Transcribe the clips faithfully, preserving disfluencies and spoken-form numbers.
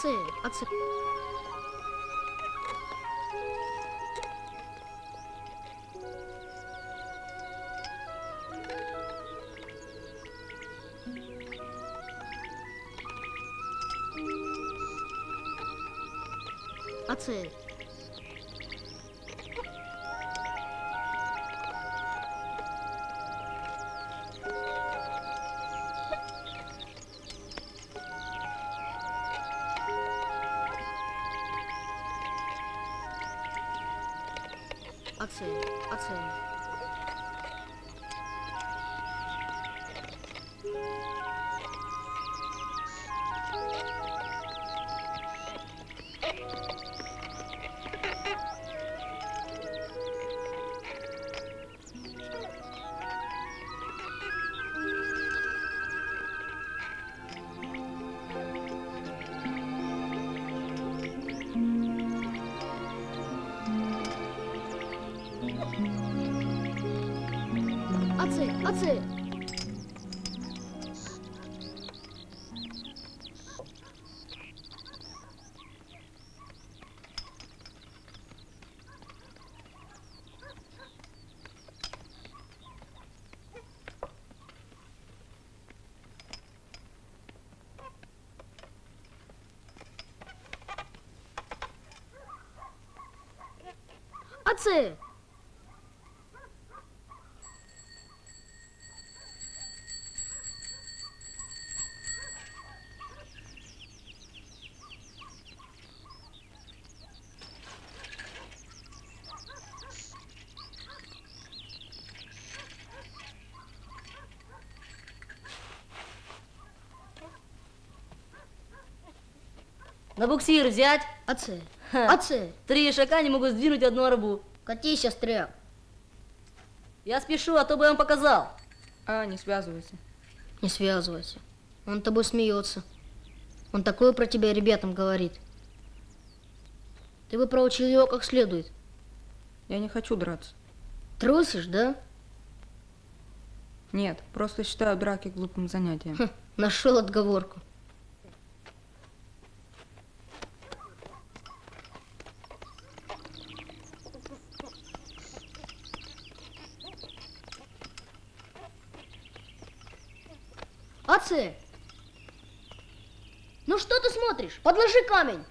Отцы, отцы. Отцы. Отцы, отцы. Отцы, отцы! Отцы! На буксир взять? Отцы, Ха. отцы! Три ишака не могут сдвинуть одну арбу. Кати, сестря. Я спешу, а то бы я вам показал. А, не связывайся. Не связывайся. Он тобой смеется. Он такое про тебя ребятам говорит. Ты бы проучил его как следует. Я не хочу драться. Трусишь, да? Нет, просто считаю драки глупым занятием. Хм, нашел отговорку. Отцы! Ну что ты смотришь? Подложи камень!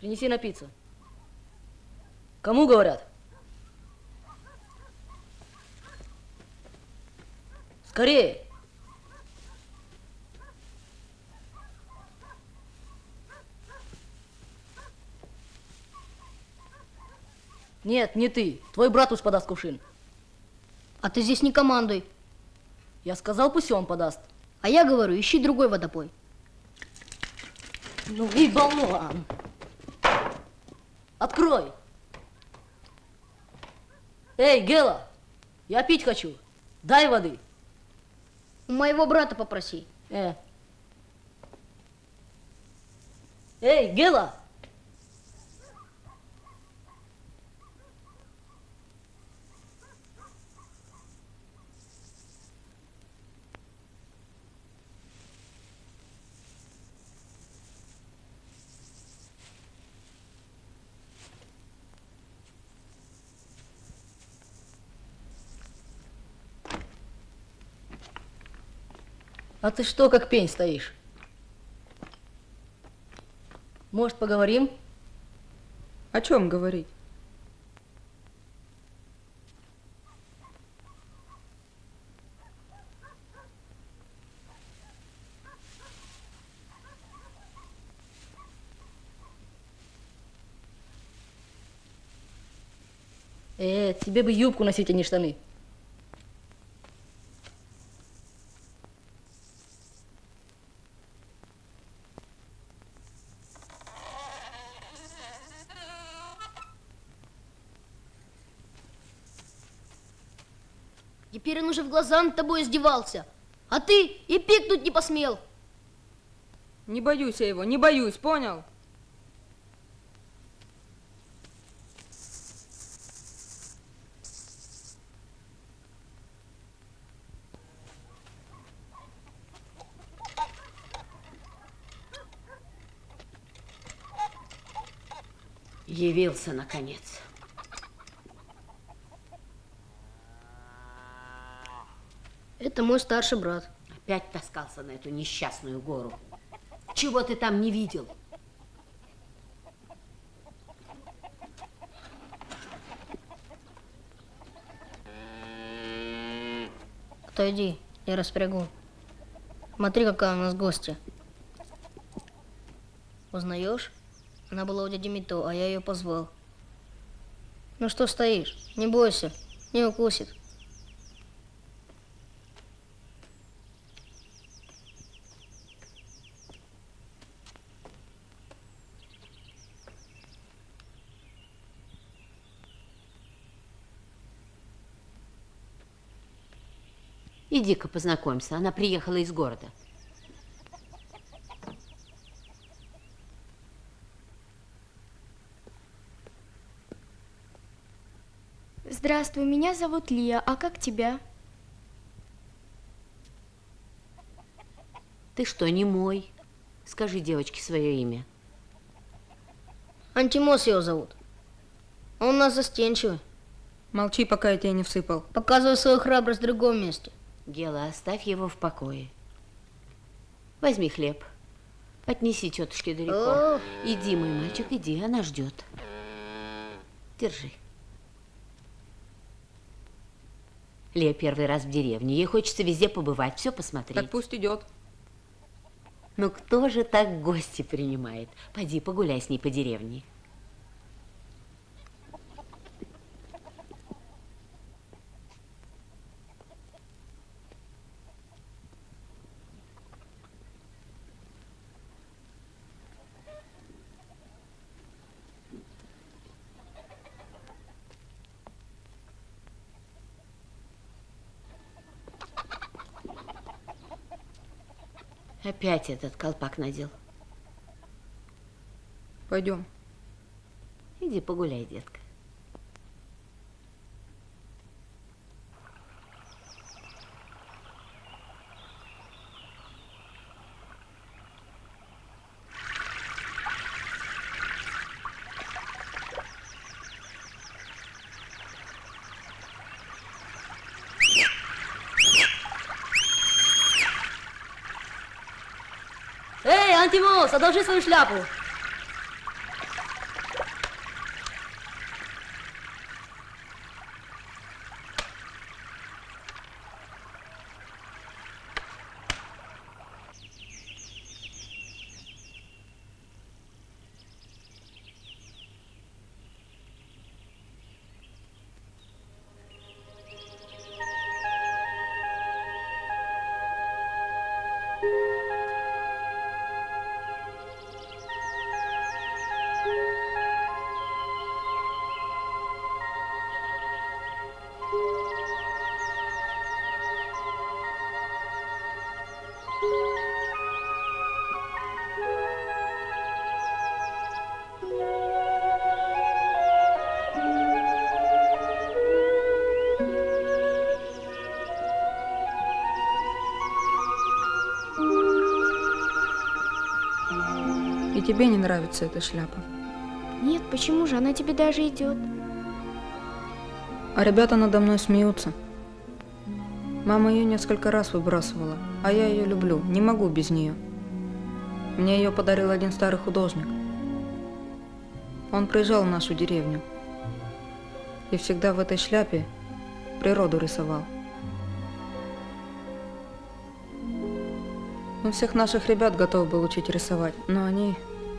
Принеси напиться. Кому говорят? Скорее! Нет, не ты. Твой брат уж подаст кувшин. А ты здесь не командуй. Я сказал, пусть он подаст. А я говорю, ищи другой водопой. Ну и болван. Открой. Эй, Гела, я пить хочу. Дай воды. У моего брата попроси. Э. Эй, Гела. А ты что, как пень стоишь? Может, поговорим? О чем говорить? Э, тебе бы юбку носить, а не штаны. Теперь он уже в глаза над тобой издевался. А ты и пикнуть не посмел. Не боюсь я его, не боюсь, понял? Явился, наконец. Это мой старший брат. Опять таскался на эту несчастную гору. Чего ты там не видел? Отойди, я распрягу. Смотри, какая у нас гостья. Узнаешь? Она была у дяди Мито, а я ее позвал. Ну что стоишь? Не бойся, не укусит. Иди-ка познакомься, она приехала из города. Здравствуй, меня зовут Лия, а как тебя? Ты что, не мой? Скажи девочке свое имя. Антимос его зовут. Он у нас застенчивый. Молчи, пока я тебя не всыпал. Показывай свою храбрость в другом месте. Гела, оставь его в покое. Возьми хлеб. Отнеси тетушке далеко. О. Иди, мой мальчик, иди, она ждет. Держи. Лея первый раз в деревне. Ей хочется везде побывать, все посмотреть. Так пусть идет. Ну кто же так гости принимает? Пойди погуляй с ней по деревне. Опять этот колпак надел. Пойдем. Иди погуляй, детка. Эй, Антимос, одолжи свою шляпу. И тебе не нравится эта шляпа. Нет, почему же? Она тебе даже идет. А ребята надо мной смеются. Мама ее несколько раз выбрасывала, а я ее люблю, не могу без нее. Мне ее подарил один старый художник. Он приезжал в нашу деревню и всегда в этой шляпе природу рисовал. Он всех наших ребят готов был учить рисовать, но они...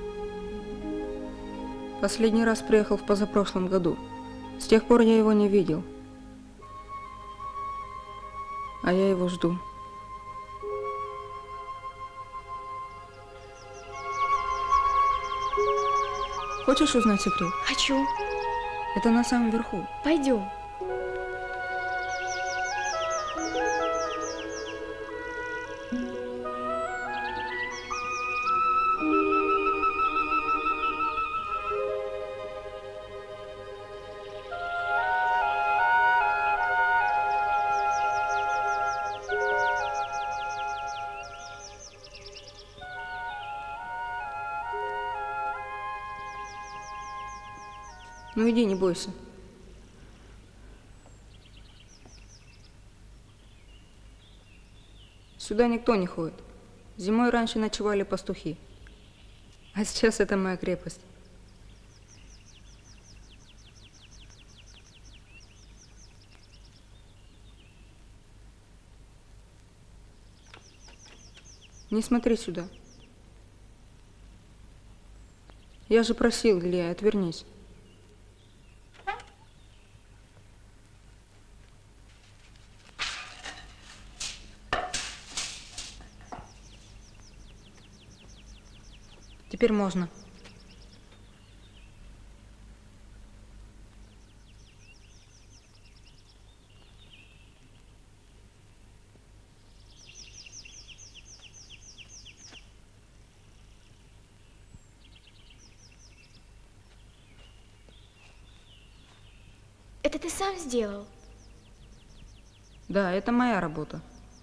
Последний раз приехал в позапрошлом году. С тех пор я его не видел. А я его жду. Хочешь узнать секрет? Хочу. Это на самом верху. Пойдем. Ну иди, не бойся. Сюда никто не ходит. Зимой раньше ночевали пастухи. А сейчас это моя крепость. Не смотри сюда. Я же просил, Илья, отвернись. Теперь можно. Это ты сам сделал? Да, это моя работа.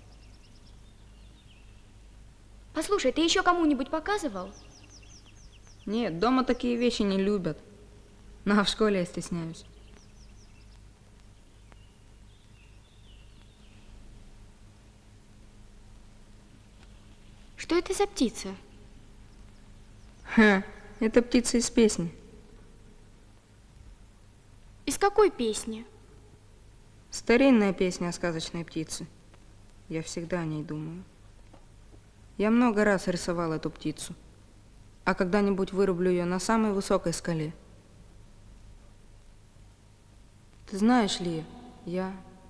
Послушай, ты еще кому-нибудь показывал? Нет, дома такие вещи не любят. Ну, а в школе я стесняюсь. Что это за птица? Ха, это птица из песни. Из какой песни? Старинная песня о сказочной птице. Я всегда о ней думаю. Я много раз рисовал эту птицу. А когда-нибудь вырублю ее на самой высокой скале. Ты знаешь ли, я...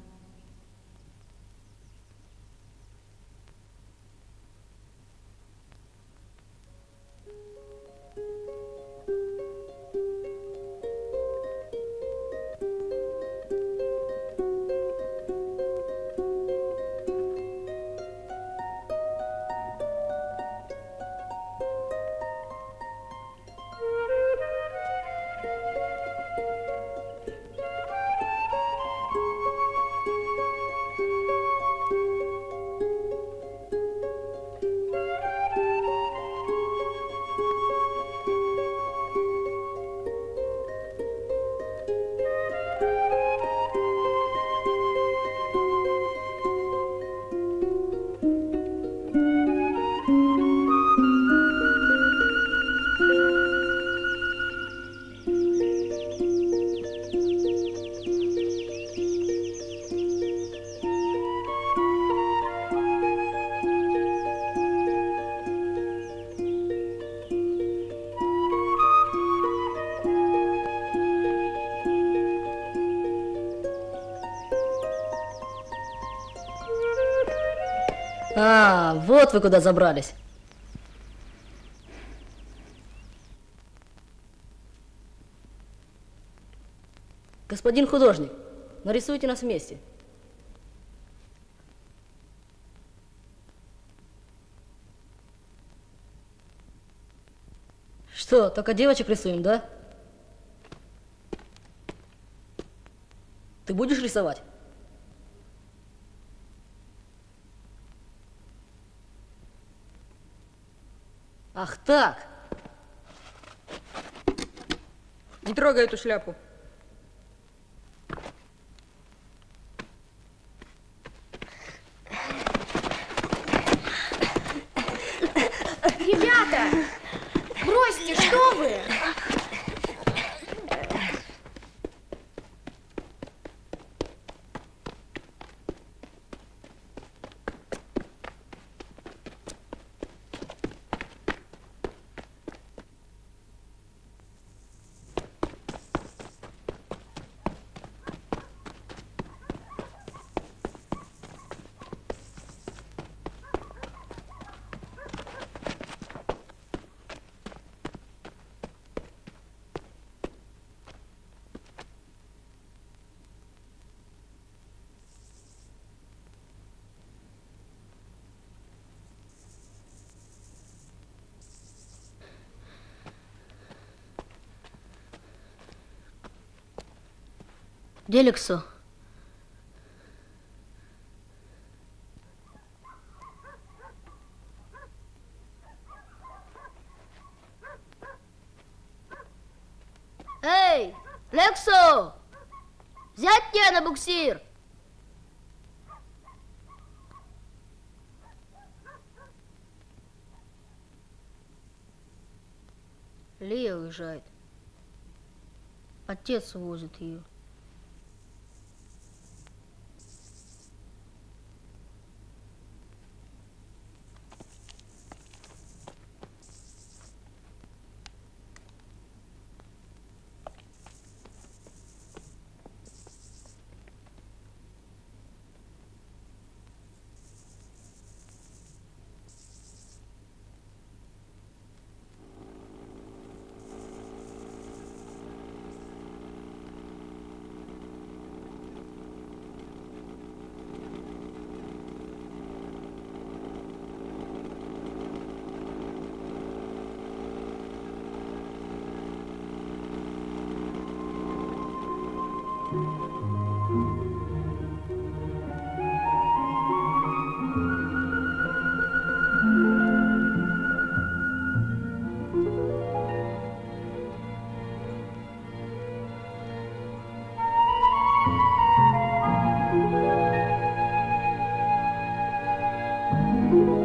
А, вот вы куда забрались. Господин художник, нарисуйте нас вместе. Что, только девочек рисуем, да? Ты будешь рисовать? Ах так! Не трогай эту шляпу. Ребята! Бросьте, что вы? Деликсо. Эй, Лексо! Взять тебя на буксир! Лия уезжает. Отец возит ее. Thank you.